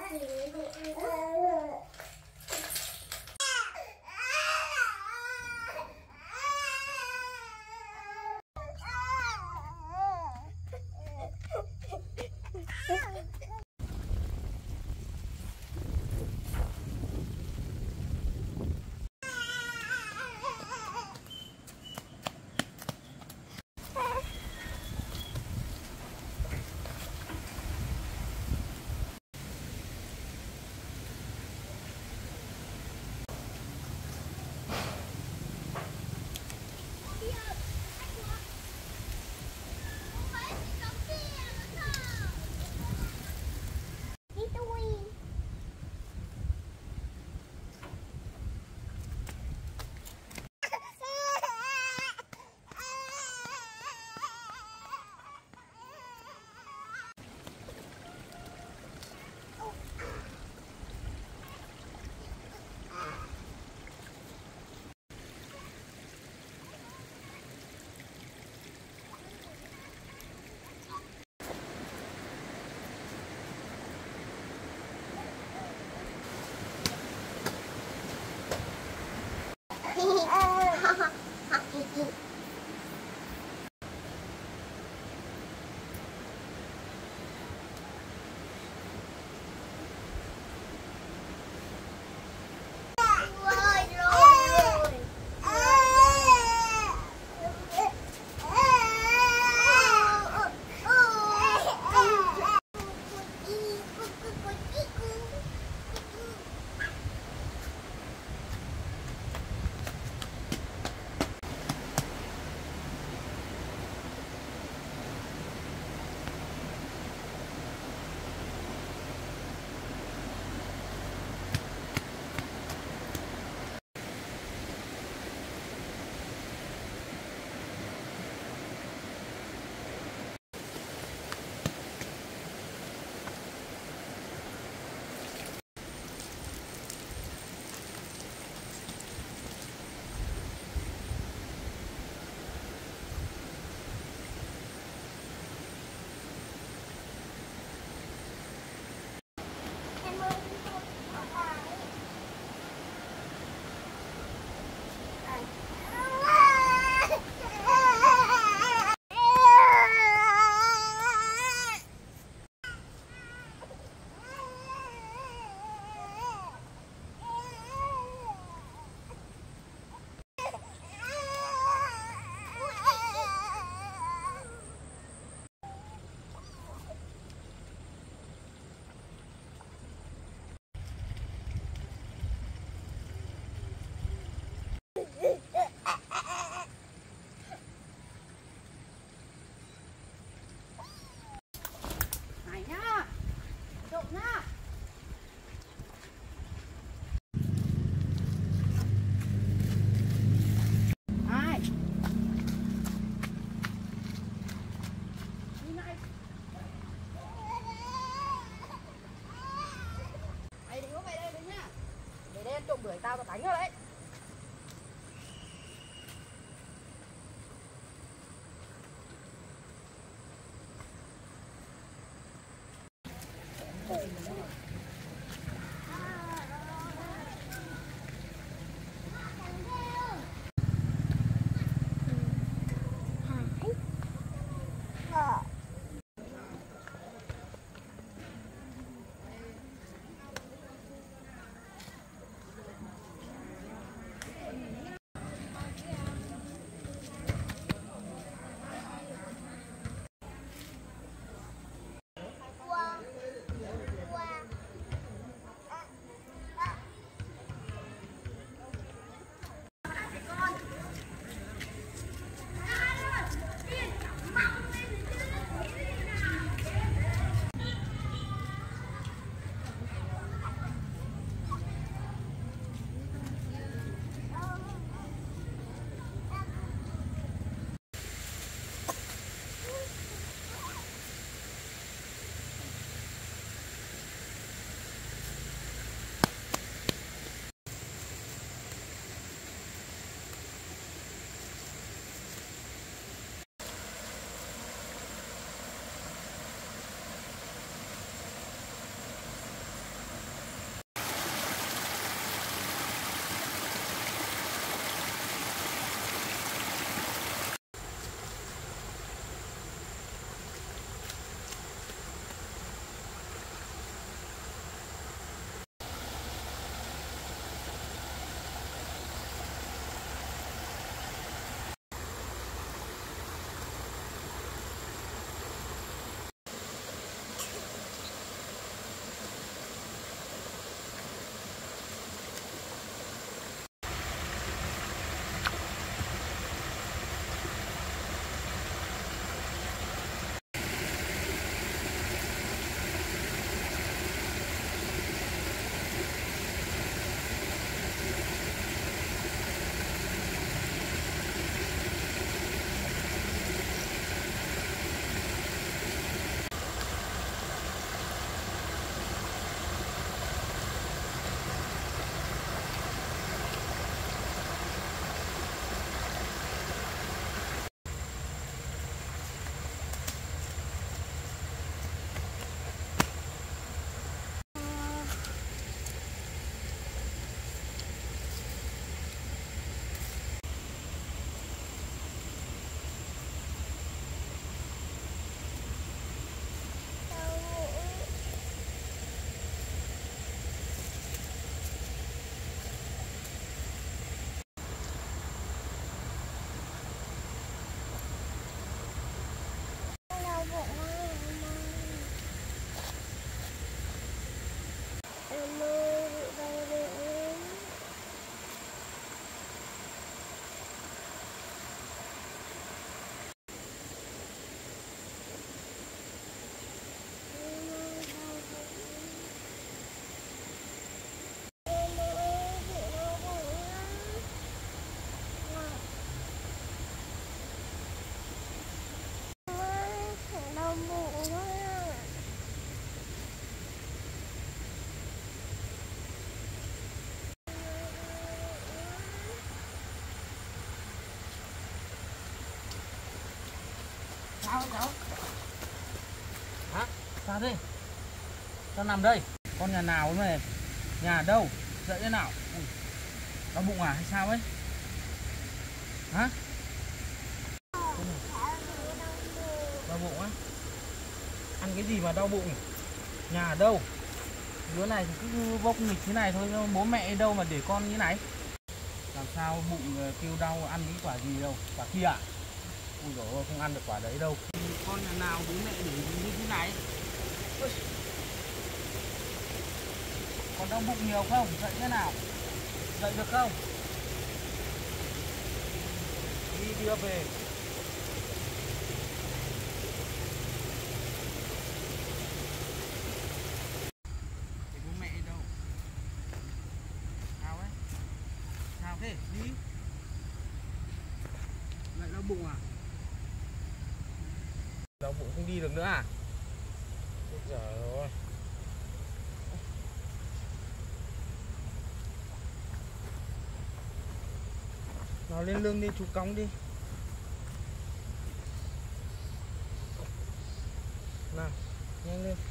bưởi tao đánh rồi đấy. Sao cháu? Hả? Sao thế? Sao nằm đây? Con nhà nào này? Nhà đâu? Dậy thế nào? Ui, đau bụng à hay sao ấy? Hả? Đau bụng á? Ăn cái gì mà đau bụng? Nhà ở đâu? Đứa này thì cứ bốc nghịch thế này thôi, bố mẹ đâu mà để con như này. Làm sao bụng kêu đau ăn cái quả gì đâu? Quả kia à? Ui dồi ôi, không ăn được quả đấy đâu. Con nhà nào bố mẹ để như thế này? Ui. Còn đau bụng nhiều không? Dậy thế nào? Dậy được không? Đi đưa về. Thì bố mẹ đâu? Sao ấy? Sao thế? Đi. Lại đau bụng à? Đau bụng không đi được nữa à? Ôi giời ơi. Nào lên lưng đi, chú cõng đi. Nào, nhanh lên.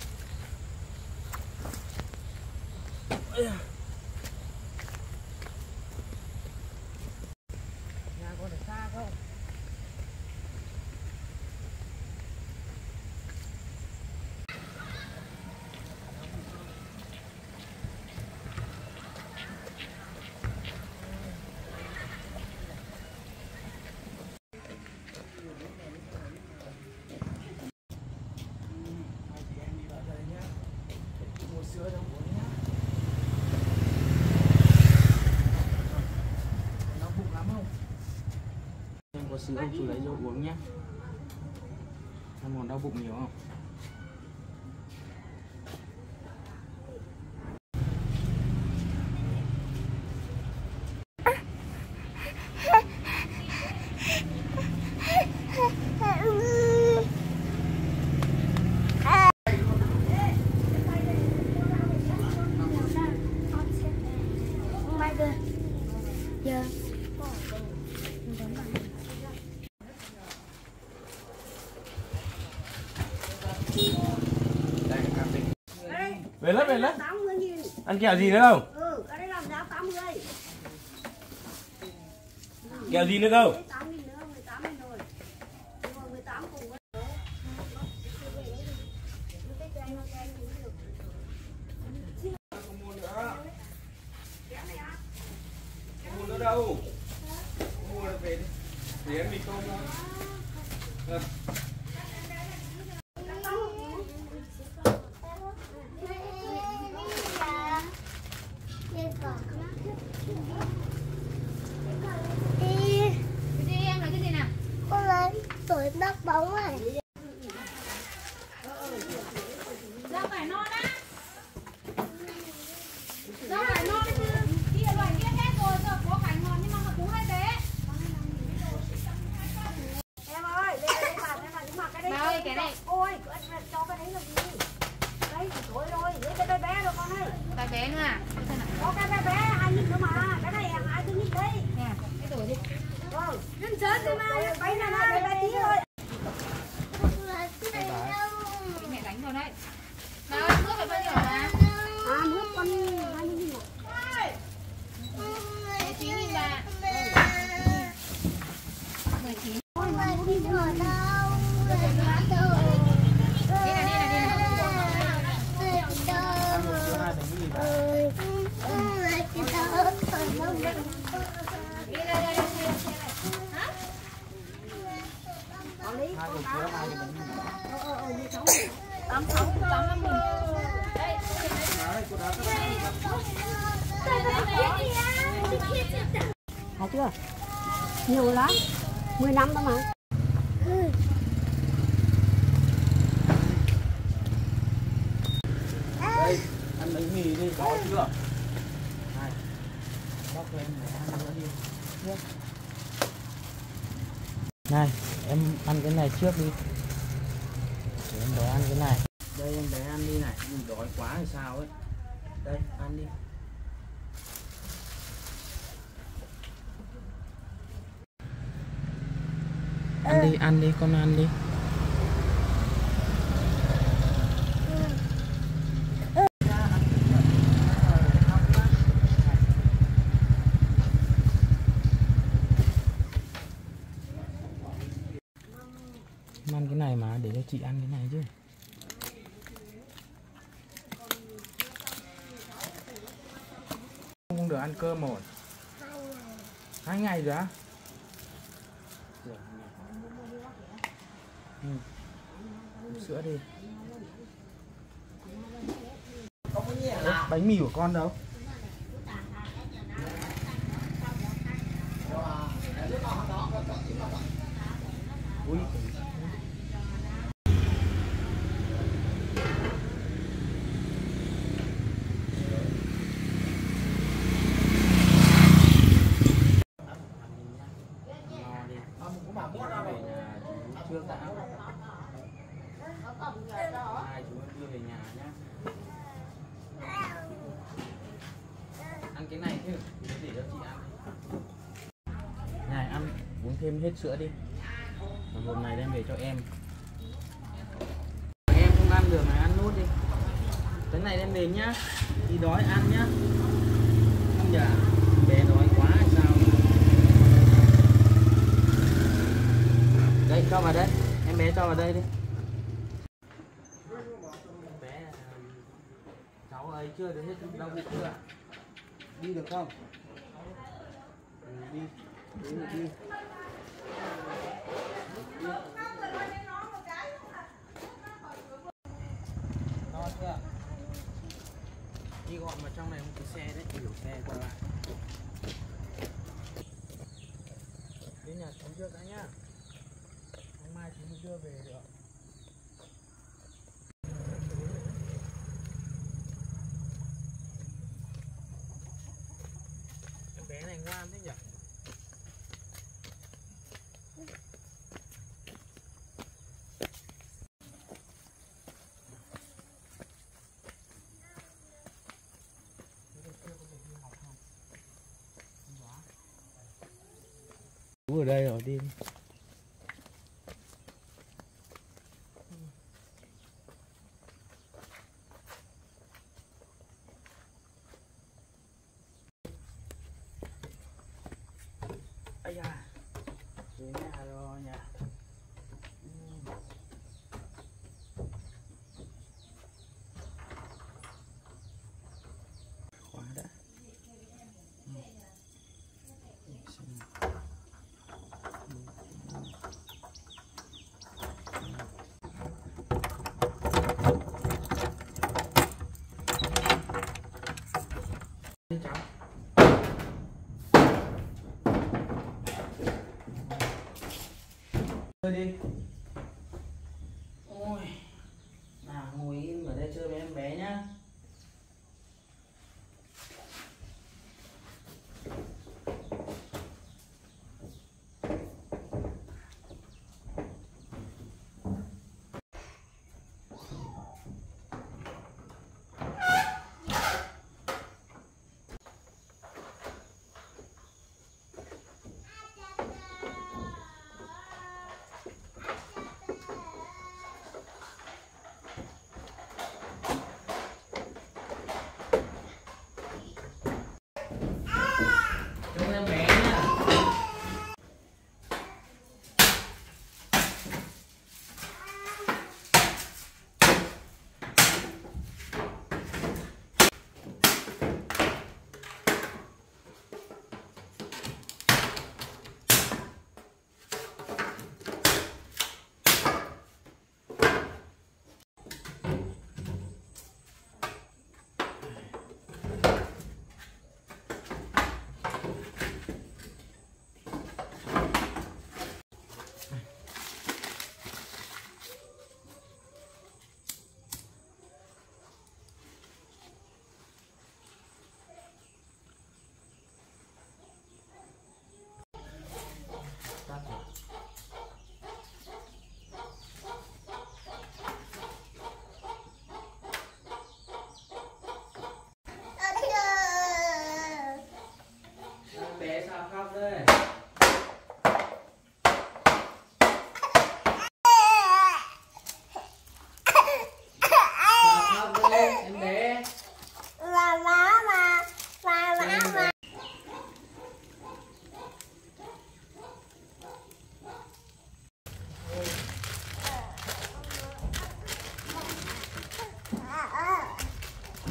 Nhà con ở xa không? Sữa đâu uống nhá. Đau bụng lắm không? Em có sữa không? Chú lấy cho uống nhá. Em còn đau bụng nhiều không? Về lớp, về lớp. Ăn kẹo gì nữa không? Ừ, cái đấy làm giá 80. Kẹo gì nữa không? 18.000 nữa, 18.000 rồi. Nhưng mà 18 cùng với Không mua nữa. Không mua nữa đâu. Không mua được về đi. Để ăn mì tôm thôi. Được. Tuổi đắp bóng này. rau cải non á. Rau cải non chứ. Kia loại kia hết rồi, giờ có cải ngọt nhưng mà cú hơi bé. Em ơi, đây bà nhưng mà cái đấy. Bà ơi, cái này. Ôi, cho cái đấy là gì? Đấy thì thôi rồi, lấy cái bé bé rồi con ơi. Cái bé nữa à? Có cái bé bé ai nhích nữa mà. Cái này ai cứ nhích đấy. Nè, cái tuổi đi. Vâng. Nhân sớm đi mà, bánh này bé tí thôi. Mẹ đánh rồi đấy. Bà ơi, nước phải bao nhiêu hả? À, nước con 20.000 một. 19.000 bà. 19. Ôi, mà đi ở đâu? Đi này. Thấy chưa? Nhiều lắm. 10 năm đó mà. Đây, ăn bánh mì đi, có chưa? Này, bóc lên để ăn nữa đi. Trước. Này, em ăn cái này trước đi. Để em bé ăn cái này. Đây em bé ăn đi này, mình đói quá hay sao ấy. Đây, ăn đi. Ăn đi, con ăn đi. Ăn cái này mà để cho chị ăn cái này chứ. Không được ăn cơm rồi. 2 ngày rồi á? Ừ. Sữa đi. Bánh mì của con đâu? Ui. Trước đã. Hai chú đưa về nhà nhá. Ăn cái này chứ, để cho chị ăn. Này ăn uống thêm hết sữa đi. Và một này đem về cho em. Em không ăn được này, ăn nốt đi. Cái này đem về nhá. Khi đói ăn nhá. Không nhờ bé đói quá hay sao? Đây cho vào đây. Em bé cho vào đây đi. Bé cháu ấy chưa được hết đau bụng chưa? Đi được không? Đi. Đi. No chưa? Đi gọn vào trong này một cái xe đấy, kiểu xe qua lại. Đến nhà chú trước đã nhá. Ngày mai chú mới đưa về được. Em bé này ngoan thế nhỉ? Chú ở đây rồi, đi. Ây da, đến nhà rồi nhỉ. Khóa đã. Đi cháu. Đi. Ôi. Nào ngồi im ở đây chơi với em bé nhá.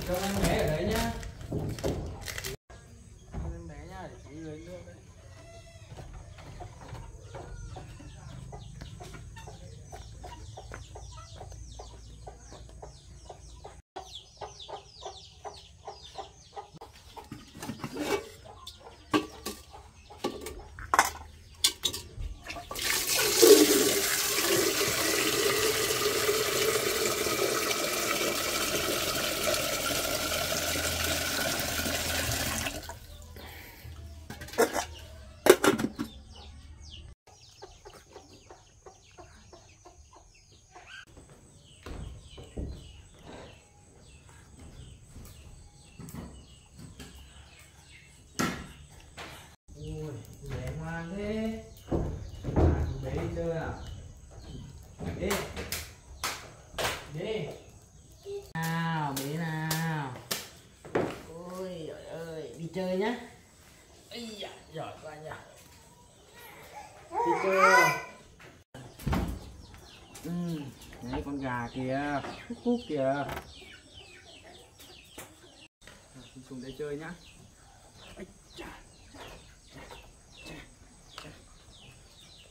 cho em bé ở đấy nhá. Em bé nhá, để chị lấy nước đấy. Ui, bé ngoan thế. Bé đi chơi à? Đi. Đi. Nào, bé nào. Ôi giời ơi, đi chơi nhá. Ây da, giỏi quá nhỉ. Đi chơi. Đấy con gà kìa, cúc cúc kìa. Xuống đây chơi nhá. Ây chà.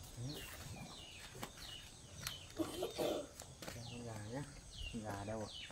Con gà nhá. Gà đâu rồi?